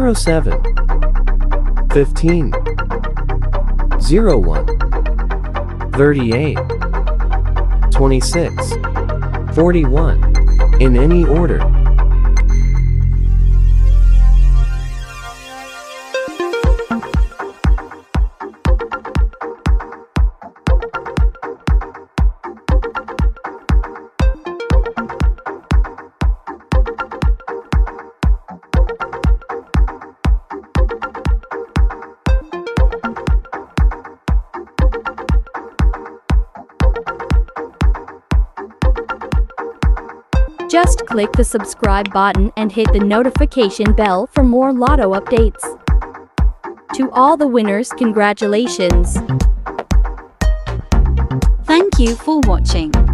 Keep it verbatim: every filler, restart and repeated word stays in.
zero seven, fifteen, zero one, thirty-eight, twenty-six, forty-one, in any order. Just click the subscribe button and hit the notification bell for more Lotto updates. To all the winners, congratulations! Thank you for watching.